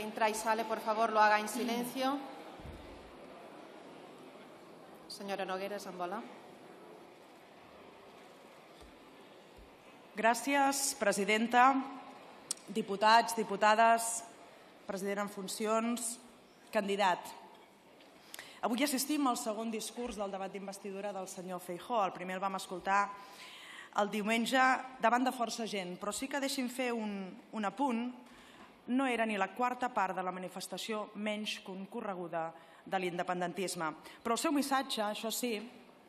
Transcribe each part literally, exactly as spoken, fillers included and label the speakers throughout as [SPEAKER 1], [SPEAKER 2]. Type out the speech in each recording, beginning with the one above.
[SPEAKER 1] entra y sale, por favor, lo haga en silencio. Senyora Nogueras, en bola.
[SPEAKER 2] Gràcies, presidenta, diputats, diputades, president en funcions, candidat. Avui assistim al segon discurs del debat d'investidura del senyor Feijóo. El primer el vam escoltar el diumenge davant de força gent, però sí que deixi'm fer un apunt. No era ni la quarta part de la manifestació menys concorreguda de l'independentisme. Però el seu missatge, això sí,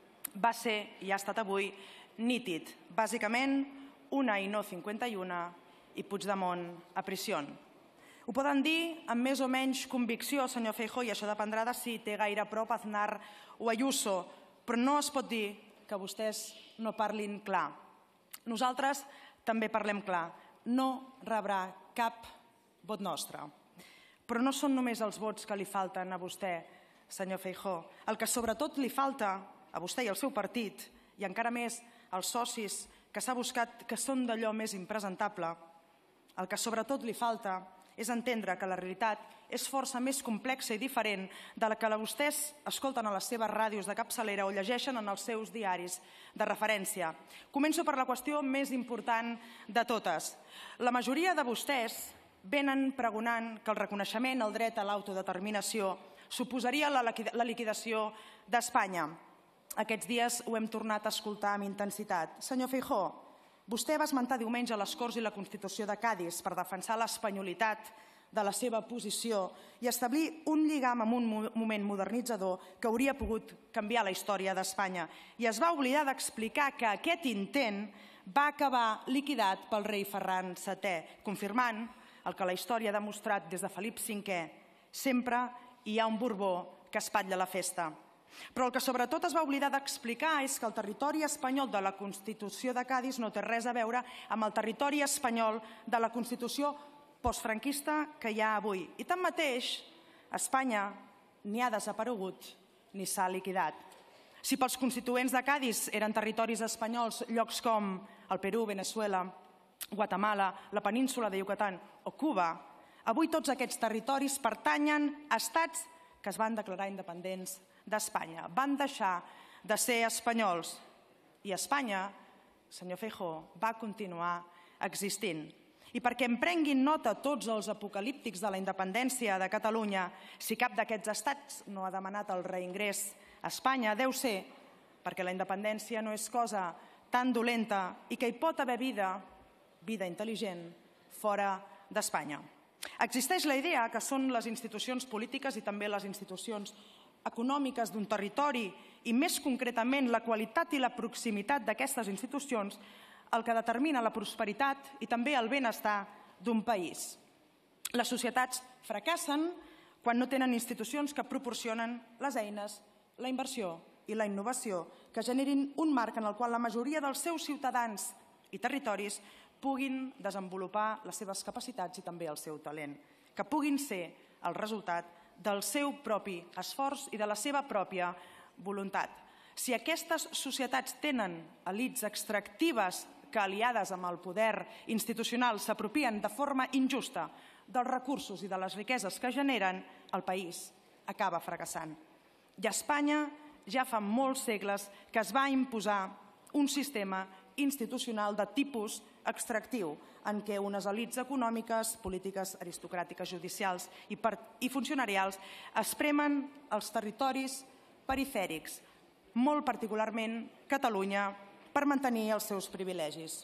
[SPEAKER 2] va ser, i ha estat avui, nítid. Bàsicament, una i no cinquanta i una i Puigdemont a prisió. Ho poden dir amb més o menys convicció, senyor Feijóo, i això dependrà de si té gaire a prop Aznar o Ayuso, però no es pot dir que vostès no parlin clar. Nosaltres també parlem clar. No rebrà cap vot nostre. Però no són només els vots que li falten a vostè, senyor Feijóo. El que sobretot li falta a vostè i al seu partit, i encara més als socis que s'ha buscat que són d'allò més impresentable, el que sobretot li falta és entendre que la realitat és força més complexa i diferent de la que vostès escolten a les seves ràdios de capçalera o llegeixen en els seus diaris de referència. Començo per la qüestió més important de totes. La majoria de vostès venen pregonant que el reconeixement al dret a l'autodeterminació suposaria la liquidació d'Espanya. Aquests dies ho hem tornat a escoltar amb intensitat. Senyor Feijóo, vostè va esmentar diumenge les Corts i la Constitució de Cadis per defensar l'espanyolitat de la seva posició i establir un lligam amb un moment modernitzador que hauria pogut canviar la història d'Espanya. I es va oblidar d'explicar que aquest intent va acabar liquidat pel rei Ferran setè, confirmant el que la història ha demostrat des de Felip cinquè. Sempre hi ha un Borbó que espatlla la festa. Però el que sobretot es va oblidar d'explicar és que el territori espanyol de la Constitució de Cadis no té res a veure amb el territori espanyol de la Constitució postfranquista que hi ha avui. I tanmateix, Espanya ni ha desaparegut ni s'ha liquidat. Si pels constituents de Cadis eren territoris espanyols llocs com el Perú, Veneçuela, Guatemala, la península de Yucatán o Cuba, avui tots aquests territoris pertanyen a estats que es van declarar independents d'Espanya. Van deixar de ser espanyols i Espanya, senyor Feijóo, va continuar existint. I perquè en prenguin nota tots els apocalíptics de la independència de Catalunya, si cap d'aquests estats no ha demanat el reingrés a Espanya, deu ser perquè la independència no és cosa tan dolenta i que hi pot haver vida, vida intel·ligent, fora d'Espanya. Existeix la idea que són les institucions polítiques i també les institucions econòmiques d'un territori i més concretament la qualitat i la proximitat d'aquestes institucions el que determina la prosperitat i també el benestar d'un país. Les societats fracassen quan no tenen institucions que proporcionen les eines, la inversió i la innovació que generin un marc en el qual la majoria dels seus ciutadans i territoris puguin desenvolupar les seves capacitats i també el seu talent, que puguin ser el resultat del seu propi esforç i de la seva pròpia voluntat. Si aquestes societats tenen elits extractives que, aliades amb el poder institucional, s'apropien de forma injusta dels recursos i de les riqueses que generen, el país acaba fracassant. I a Espanya ja fa molts segles que es va imposar un sistema institucional de tipus extractiu, en què unes elits econòmiques, polítiques, aristocràtiques, judicials i funcionarials espremen els territoris perifèrics, molt particularment Catalunya, per mantenir els seus privilegis.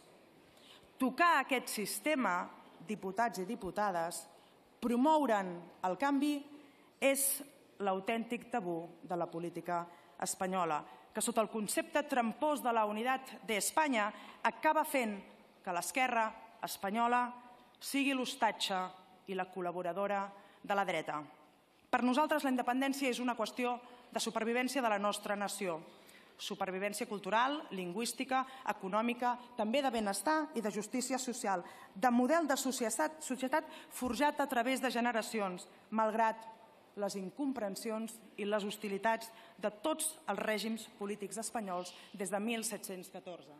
[SPEAKER 2] Tocar aquest sistema, diputats i diputades, promoure'n el canvi, és l'autèntic tabú de la política espanyola, que sota el concepte trampós de la unitat d'Espanya acaba fent que l'esquerra espanyola sigui l'hostatge i la col·laboradora de la dreta. Per nosaltres la independència és una qüestió de supervivència de la nostra nació. Supervivència cultural, lingüística, econòmica, també de benestar i de justícia social, de model de societat forjat a través de generacions, malgrat les incomprensions i les hostilitats de tots els règims polítics espanyols des de mil set-cents catorze.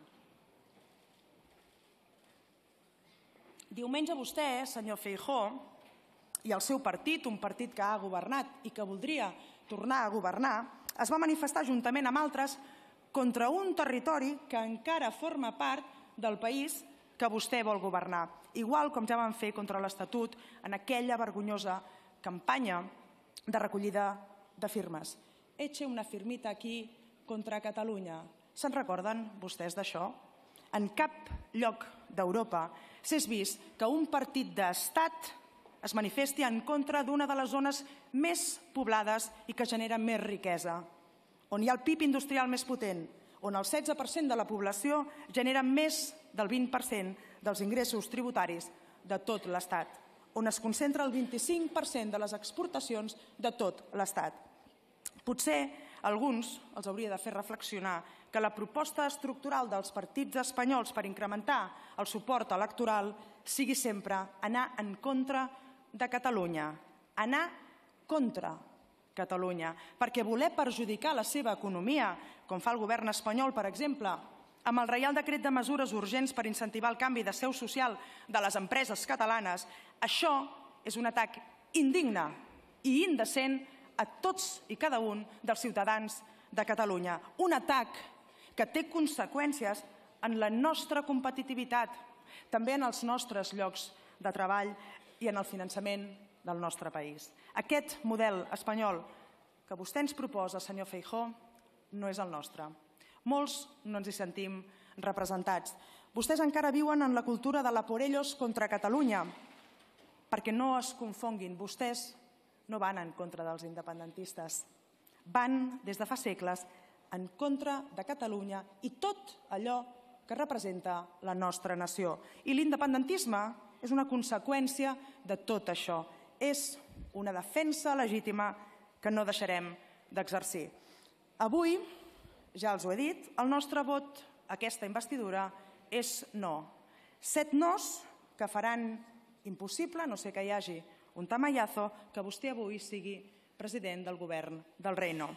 [SPEAKER 2] Diumenge vostè, senyor Feijóo, i el seu partit, un partit que ha governat i que voldria tornar a governar, es va manifestar juntament amb altres contra un territori que encara forma part del país que vostè vol governar, igual com ja van fer contra l'Estatut en aquella vergonyosa campanya de recollida de firmes. Eche una firmita aquí contra Catalunya. Se'n recorden vostès d'això? En cap lloc d'Europa s'ha vist que un partit d'estat es manifesti en contra d'una de les zones més poblades i que genera més riquesa, on hi ha el P I B industrial més potent, on el setze per cent de la població genera més del vint per cent dels ingressos tributaris de tot l'Estat, on es concentra el vint-i-cinc per cent de les exportacions de tot l'Estat. Potser a alguns els hauria de fer reflexionar que la proposta estructural dels partits espanyols per incrementar el suport electoral sigui sempre anar en contra de Catalunya, anar contra Catalunya, perquè voler perjudicar la seva economia, com fa el govern espanyol, per exemple, amb el Reial Decret de Mesures Urgents per incentivar el canvi de seu social de les empreses catalanes, això és un atac indigne i indecent a tots i cada un dels ciutadans de Catalunya. Un atac que té conseqüències en la nostra competitivitat, també en els nostres llocs de treball i en el finançament del nostre país. Aquest model espanyol que vostè ens proposa, senyor Feijóo, no és el nostre. Molts no ens hi sentim representats. Vostès encara viuen en la cultura de la por ellos contra Catalunya, perquè no es confonguin, vostès no van en contra dels independentistes. Van, des de fa segles, en contra de Catalunya i tot allò que representa la nostra nació. I l'independentisme és una conseqüència de tot això. És una defensa legítima que no deixarem d'exercir. Avui, ja els ho he dit, el nostre vot a aquesta investidura és no. Set nos que faran impossible, no sé que hi hagi un tamallazo, que vostè avui sigui president del govern del Reino.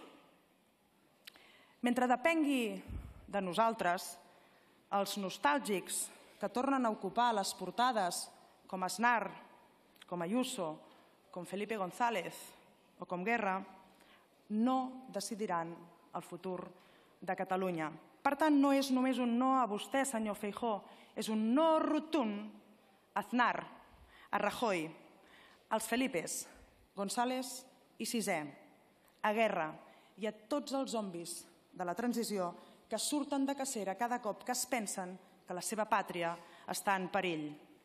[SPEAKER 2] Mentre depengui de nosaltres, els nostàlgics que tornen a ocupar les portades com Aznar, com Ayuso, com Felipe González o com Guerra, no decidiran el futur de Catalunya. Per tant, no és només un no a vostè, senyor Feijóo, és un no rotund a Aznar, a Rajoy, als Felipes, González i Sisè, a Guerra i a tots els zombis de la transició que surten de cacera cada cop que es pensen que la seva pàtria està en perill.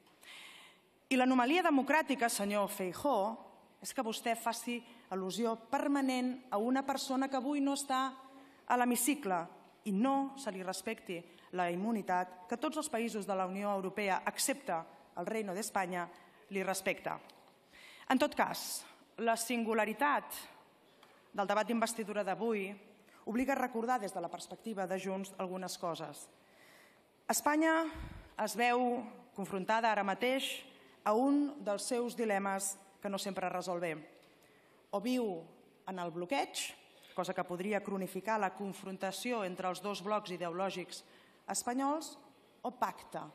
[SPEAKER 2] I l'anomalia democràtica, senyor Feijóo, és que vostè faci al·lusió permanent a una persona que avui no està a l'hemicicle i no se li respecti la immunitat que tots els països de la Unió Europea, excepte el Reino d'Espanya, li respecta. En tot cas, la singularitat del debat d'investidura d'avui obliga a recordar des de la perspectiva de Junts algunes coses. Espanya es veu confrontada ara mateix a un dels seus dilemes que no sempre resol bé. O viu en el bloqueig, cosa que podria cronificar la confrontació entre els dos blocs ideològics espanyols, o pacta.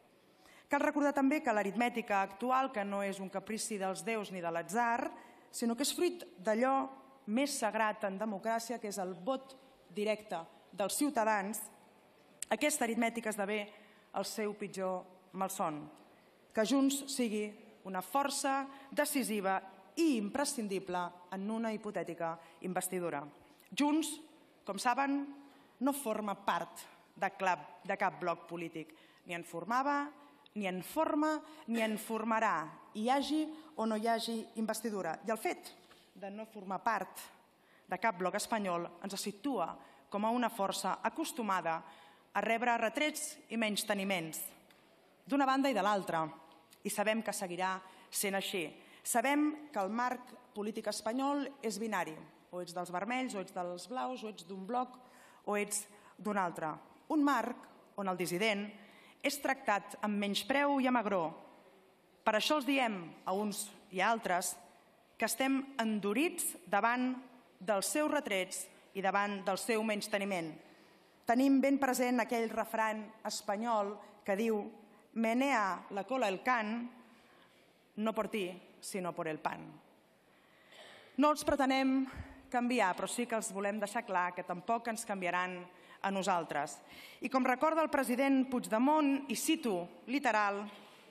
[SPEAKER 2] Cal recordar també que l'aritmètica actual, que no és un caprici dels déus ni de l'atzar, sinó que és fruit d'allò més sagrat en democràcia, que és el vot directe dels ciutadans, aquesta aritmètica esdevé el seu pitjor malson. Que Junts sigui una força decisiva i imprescindible en una hipotètica investidura. Junts, com saben, no forma part de cap bloc polític. Ni en formava, ni en forma, ni en formarà, hi hagi o no hi hagi investidura. I el fet de no formar part de cap bloc espanyol ens situa com a una força acostumada a rebre retrets i menysteniments d'una banda i de l'altra, i sabem que seguirà sent així. Sabem que el marc polític espanyol és binari, o ets dels vermells, o ets dels blaus, o ets d'un bloc, o ets d'un altre. Un marc on el dissident és tractat amb menyspreu i amb agró. Per això els diem a uns i a altres que estem endurits davant dels seus retrets i davant del seu menysteniment. Tenim ben present aquell refrany espanyol que diu «menea la cola el can, no por ti, sino por el pan. No els pretenem canviar, però sí que els volem deixar clar que tampoc ens canviaran a nosaltres. I com recorda el president Puigdemont, i cito literal,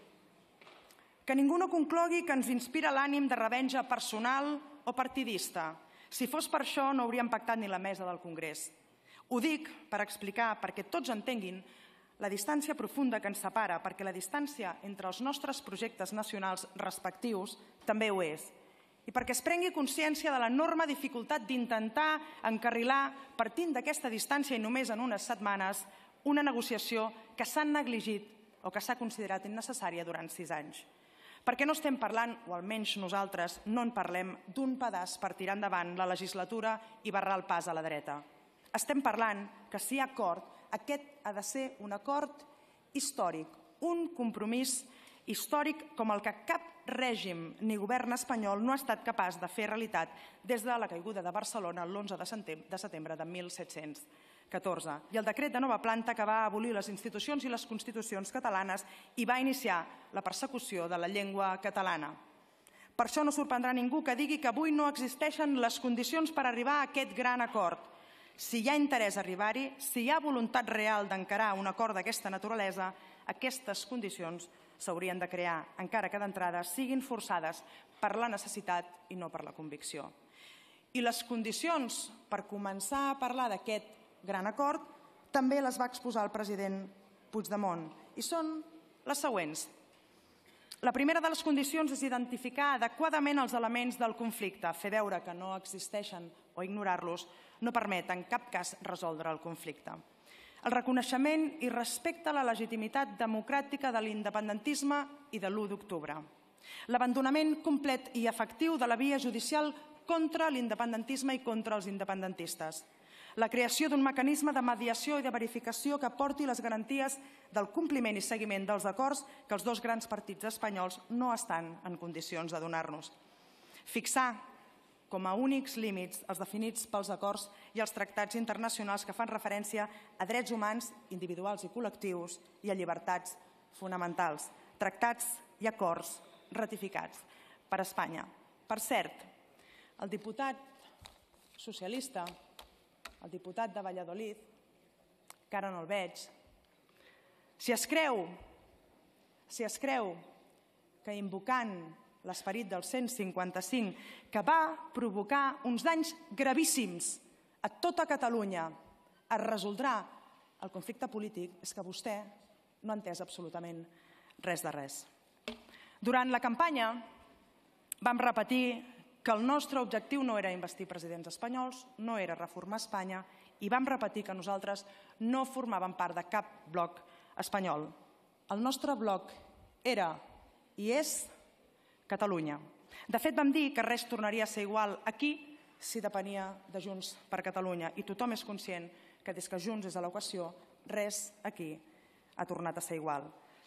[SPEAKER 2] que ningú no conclogui que ens inspira l'ànim de revenja personal o partidista. Si fos per això, no hauríem pactat ni la mesa del Congrés. Ho dic per explicar, perquè tots entenguin la distància profunda que ens separa, perquè la distància entre els nostres projectes nacionals respectius també ho és. I perquè es prengui consciència de l'enorme dificultat d'intentar encarrilar, partint d'aquesta distància i només en unes setmanes, una negociació que s'ha negligit o que s'ha considerat innecessària durant sis anys. Perquè no estem parlant, o almenys nosaltres no en parlem, d'un pedaç per tirar endavant la legislatura i barrar el pas a la dreta. Estem parlant que si hi ha acord, aquest ha de ser un acord històric, un compromís històric com el que cap règim ni govern espanyol no ha estat capaç de fer realitat des de la caiguda de Barcelona l'onze de setembre de mil set-cents catorze. I el decret de nova planta que va abolir les institucions i les constitucions catalanes i va iniciar la persecució de la llengua catalana. Per això no sorprendrà ningú que digui que avui no existeixen les condicions per arribar a aquest gran acord. Si hi ha interès a arribar-hi, si hi ha voluntat real d'encarar un acord d'aquesta naturalesa, aquestes condicions s'haurien de crear, encara que d'entrada siguin forçades per la necessitat i no per la convicció. I les condicions per començar a parlar d'aquest gran acord també les va exposar el president Puigdemont i són les següents. La primera de les condicions és identificar adequadament els elements del conflicte. Fer veure que no existeixen o ignorar-los no permet en cap cas resoldre el conflicte. El reconeixement i respecte a la legitimitat democràtica de l'independentisme i de l'u d'octubre. L'abandonament complet i efectiu de la via judicial contra l'independentisme i contra els independentistes. La creació d'un mecanisme de mediació i de verificació que porti les garanties del compliment i seguiment dels acords que els dos grans partits espanyols no estan en condicions de donar-nos. Fixar com a únics límits els definits pels acords i els tractats internacionals que fan referència a drets humans individuals i col·lectius i a llibertats fonamentals, tractats i acords ratificats per Espanya. Per cert, el diputat socialista, el diputat de Valladolid, que ara no el veig, si es creu, si es creu que invocant l'esperit del cent cinquanta-cinc, que va provocar uns danys gravíssims a tota Catalunya, es resoldrà el conflicte polític, és que vostè no ha entès absolutament res de res. Durant la campanya vam repetir que el nostre objectiu no era investir presidents espanyols, no era reformar Espanya, i vam repetir que nosaltres no formàvem part de cap bloc espanyol. El nostre bloc era i és Catalunya. De fet, vam dir que res tornaria a ser igual aquí si depenia de Junts per Catalunya, i tothom és conscient que des que Junts és a l'equació, res aquí ha tornat a ser igual.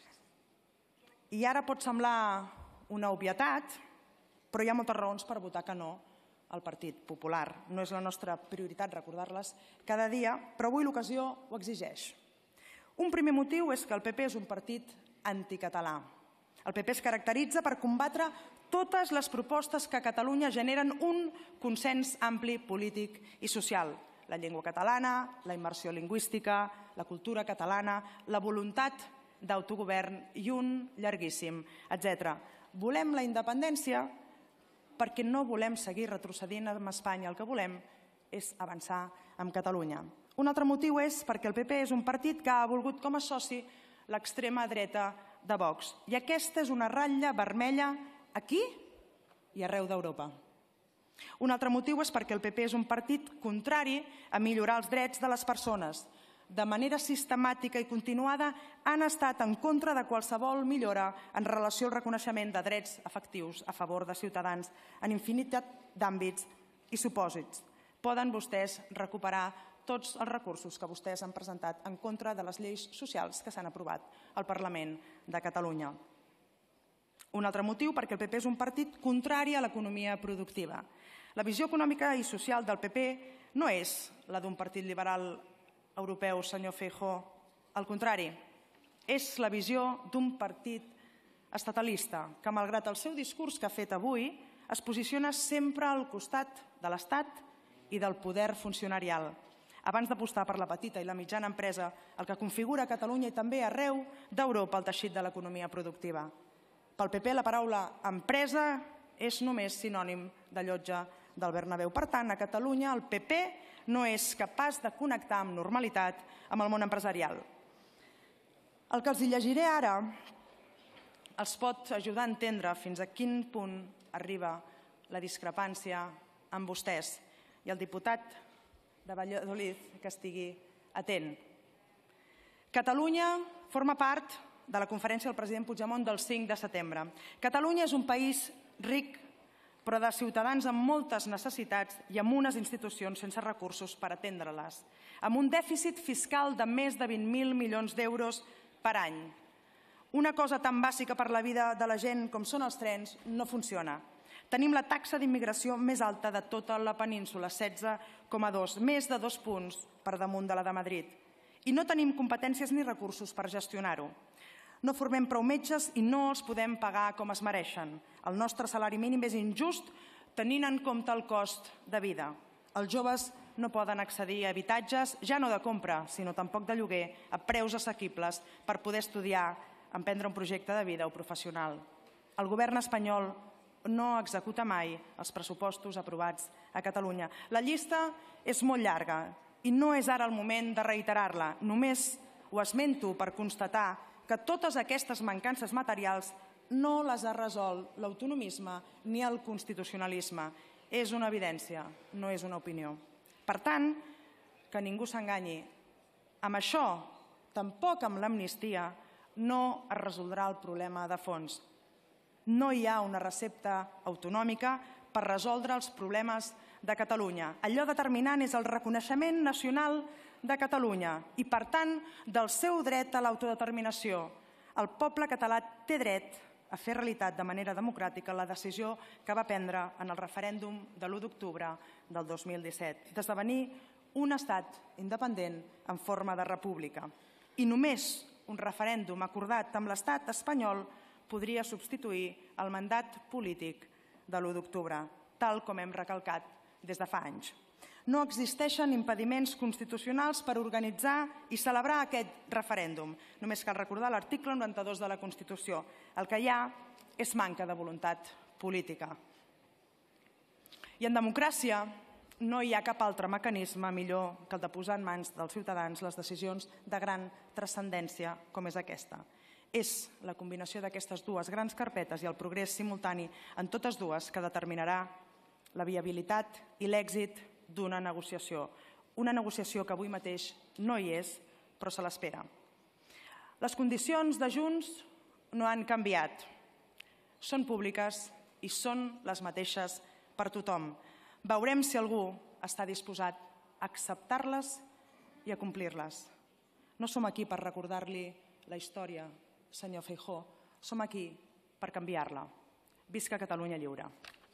[SPEAKER 2] I ara pot semblar una obvietat, però hi ha moltes raons per votar que no al Partit Popular. No és la nostra prioritat recordar-les cada dia, però avui l'ocasió ho exigeix. Un primer motiu és que el P P és un partit anticatalà. El P P es caracteritza per combatre totes les propostes que a Catalunya generen un consens ampli polític i social. La llengua catalana, la immersió lingüística, la cultura catalana, la voluntat d'autogovern i un llarguíssim, etcètera. Volem la independència perquè no volem seguir retrocedint amb Espanya. El que volem és avançar amb Catalunya. Un altre motiu és perquè el P P és un partit que ha volgut com a soci l'extrema dreta de Vox. I aquesta és una ratlla vermella aquí i arreu d'Europa. Un altre motiu és perquè el P P és un partit contrari a millorar els drets de les persones. De manera sistemàtica i continuada han estat en contra de qualsevol millora en relació al reconeixement de drets efectius a favor de ciutadans en infinitat d'àmbits i supòsits. Poden vostès recuperar tots els recursos que vostès han presentat en contra de les lleis socials que s'han aprovat al Parlament de Catalunya. Un altre motiu perquè el P P és un partit contrari a l'economia productiva. La visió econòmica i social del P P no és la d'un partit liberal europeu, senyor Feijóo. Al contrari, és la visió d'un partit estatalista, que malgrat el seu discurs que ha fet avui, es posiciona sempre al costat de l'Estat i del poder funcionarial, abans d'apostar per la petita i la mitjana empresa, el que configura a Catalunya i també arreu d'Europa el teixit de l'economia productiva. Pel P P la paraula empresa és només sinònim de llotja del Bernabéu. Per tant, a Catalunya el P P no és capaç de connectar amb normalitat amb el món empresarial. El que els llegiré ara els pot ajudar a entendre fins a quin punt arriba la discrepància amb vostès i el diputat de Valladolid que estigui atent. Catalunya forma part de la conferència del president Puigdemont del cinc de setembre. Catalunya és un país ric, però de ciutadans amb moltes necessitats i amb unes institucions sense recursos per atendre-les, amb un dèficit fiscal de més de vint mil milions d'euros per any. Una cosa tan bàsica per la vida de la gent com són els trens no funciona. Tenim la taxa d'immigració més alta de tota la península, setze coma dos, més de dos punts per damunt de la de Madrid. I no tenim competències ni recursos per gestionar-ho. No formem prou metges i no els podem pagar com es mereixen. El nostre salari mínim és injust tenint en compte el cost de vida. Els joves no poden accedir a habitatges, ja no de compra, sinó tampoc de lloguer, a preus assequibles per poder estudiar, emprendre un projecte de vida o professional. El govern espanyol no executa mai els pressupostos aprovats a Catalunya. La llista és molt llarga i no és ara el moment de reiterar-la. Només ho esmento per constatar que totes aquestes mancances materials no les ha resolt l'autonomisme ni el constitucionalisme. És una evidència, no és una opinió. Per tant, que ningú s'enganyi. Amb això, tampoc amb l'amnistia, no es resoldrà el problema de fons. No hi ha una recepta autonòmica per resoldre els problemes de Catalunya. Allò determinant és el reconeixement nacional de Catalunya i, per tant, del seu dret a l'autodeterminació. El poble català té dret a fer realitat de manera democràtica la decisió que va prendre en el referèndum de l'u d'octubre del dos mil disset, d'esdevenir un estat independent en forma de república. I només un referèndum acordat amb l'estat espanyol podria substituir el mandat polític de l'u d'octubre, tal com hem recalcat des de fa anys. No existeixen impediments constitucionals per organitzar i celebrar aquest referèndum. Només cal recordar l'article noranta-dos de la Constitució. El que hi ha és manca de voluntat política. I en democràcia no hi ha cap altre mecanisme millor que el de posar en mans dels ciutadans les decisions de gran transcendència com és aquesta. És la combinació d'aquestes dues grans carpetes i el progrés simultani en totes dues que determinarà la viabilitat i l'èxit d'una negociació. Una negociació que avui mateix no hi és, però se l'espera. Les condicions de Junts no han canviat. Són públiques i són les mateixes per tothom. Veurem si algú està disposat a acceptar-les i a complir-les. No som aquí per recordar-li la història, senyor Feijóo. Som aquí per canviar-la. Visca Catalunya lliure.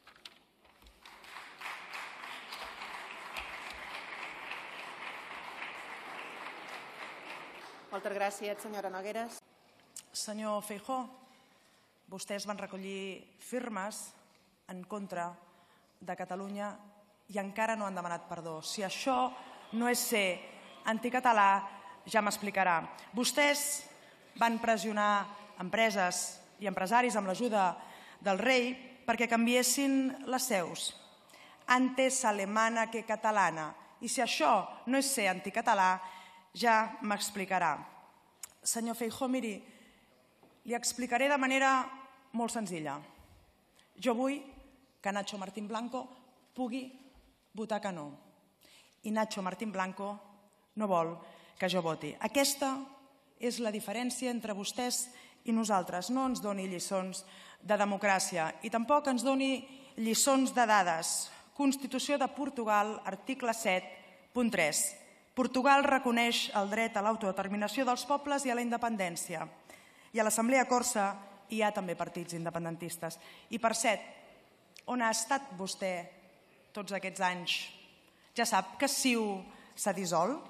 [SPEAKER 1] Moltes gràcies, senyora Nogueras.
[SPEAKER 2] Senyor Feijóo, vostès van recollir firmes en contra de Catalunya i encara no han demanat perdó. Si això no és ser anticatalà, ja m'explicarà. Vostès van pressionar empreses i empresaris amb l'ajuda del rei perquè canviessin les seus. Antes alemana que catalana. I si això no és ser anticatalà, ja m'explicarà. Senyor Feijóo, miri, li explicaré de manera molt senzilla. Jo vull que Nacho Martín Blanco pugui votar que no. I Nacho Martín Blanco no vol que jo voti. Aquesta és la diferència entre vostès i nosaltres. No ens doni lliçons de democràcia i tampoc ens doni lliçons de dades. Constitució de Portugal, article set punt tres. Portugal reconeix el dret a l'autodeterminació dels pobles i a la independència. I a l'Assemblea Corsa hi ha també partits independentistes. I per cert, on ha estat vostè tots aquests anys? Ja sap que CiU s'ha dissolt?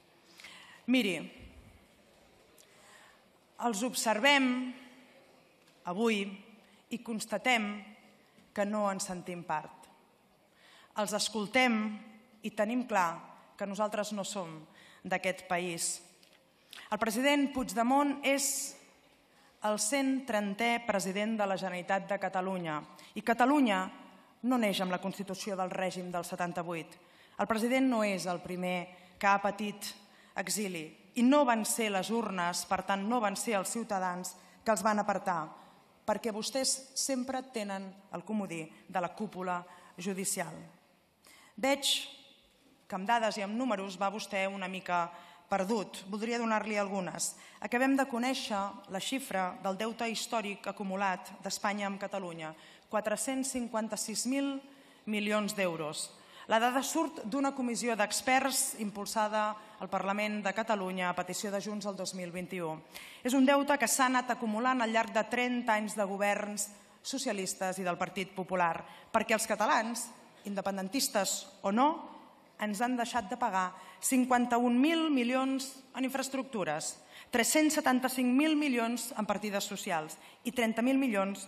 [SPEAKER 2] Miri, els observem avui i constatem que no en sentim part. Els escoltem i tenim clar que nosaltres no som d'aquest país. El president Puigdemont és el cent trentè president de la Generalitat de Catalunya i Catalunya no neix amb la Constitució del règim del setanta-vuit. El president no és el primer que ha patit exili i no van ser les urnes, per tant no van ser els ciutadans que els van apartar, perquè vostès sempre tenen el comodí de la cúpula judicial. Veig que amb dades i amb números va vostè una mica perdut. Voldria donar-li algunes. Acabem de conèixer la xifra del deute històric acumulat d'Espanya amb Catalunya, quatre-cents cinquanta-sis mil milions d'euros. La dada surt d'una comissió d'experts impulsada al Parlament de Catalunya a petició de Junts el dos mil vint-i-u. És un deute que s'ha anat acumulant al llarg de trenta anys de governs socialistes i del Partit Popular, perquè els catalans, independentistes o no, ens han deixat de pagar cinquanta-un mil milions en infraestructures, tres-cents setanta-cinc mil milions en partides socials i trenta mil milions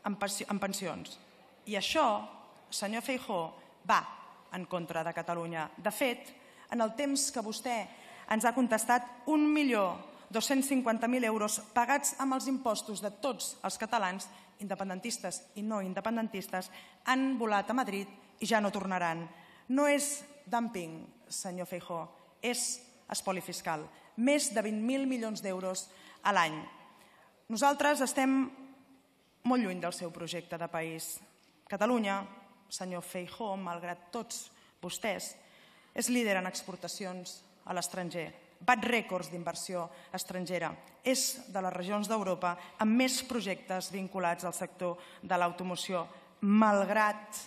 [SPEAKER 2] en pensions. I això, senyor Feijóo, va en contra de Catalunya. De fet, en el temps que vostè ens ha contestat, un milió dos-cents cinquanta mil euros pagats amb els impostos de tots els catalans, independentistes i no independentistes, han volat a Madrid i ja no tornaran. No és dumping, senyor Feijóo, és espoli fiscal. Més de vint mil milions d'euros a l'any. Nosaltres estem molt lluny del seu projecte de país. Catalunya, senyor Feijóo, malgrat tots vostès, és líder en exportacions a l'estranger. Bat rècords d'inversió estrangera. És de les regions d'Europa amb més projectes vinculats al sector de l'automoció, malgrat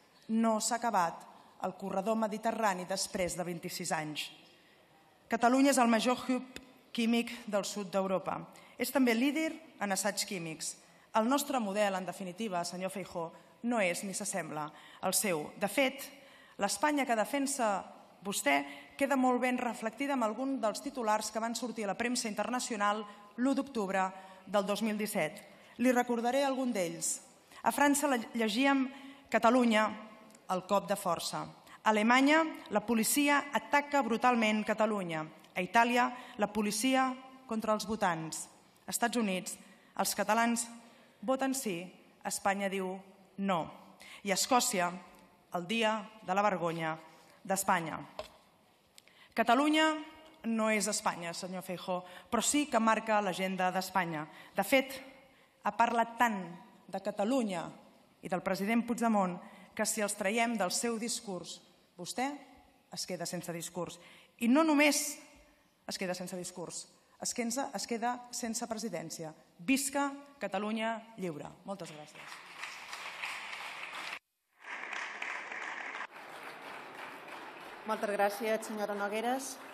[SPEAKER 2] no s'ha acabat el corredor mediterrani després de vint-i-sis anys. Catalunya és el major hub químic del sud d'Europa. És també líder en assaigs químics. El nostre model, en definitiva, senyor Feijóo, no és ni s'assembla al seu. De fet, l'Espanya que defensa vostè queda molt ben reflectida en algun dels titulars que van sortir a la premsa internacional l'u d'octubre del dos mil disset. Li recordaré algun d'ells. A França llegíem Catalunya, el cop de força. A Alemanya, la policia ataca brutalment Catalunya. A Itàlia, la policia contra els votants. Als Estats Units, els catalans voten sí, Espanya diu no. I a Escòcia, el dia de la vergonya d'Espanya. Catalunya no és Espanya, senyor Feijóo, però sí que marca l'agenda d'Espanya. De fet, ha parlat tant de Catalunya i del president Puigdemont que si els traiem del seu discurs, vostè es queda sense discurs. I no només es queda sense discurs, es queda, es queda sense presidència. Visca Catalunya lliure. Moltes gràcies.
[SPEAKER 1] Moltes gràcies, senyora Nogueras.